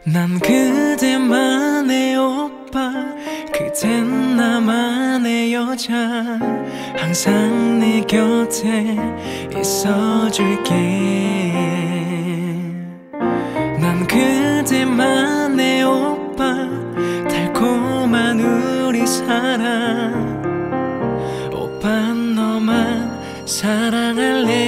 난 그대만의 오빠, 그댄 나만의 여자. 항상 네 곁에 있어줄게. 난 그대만의 오빠, 달콤한 우리 사랑. 오빠 너만 사랑할래.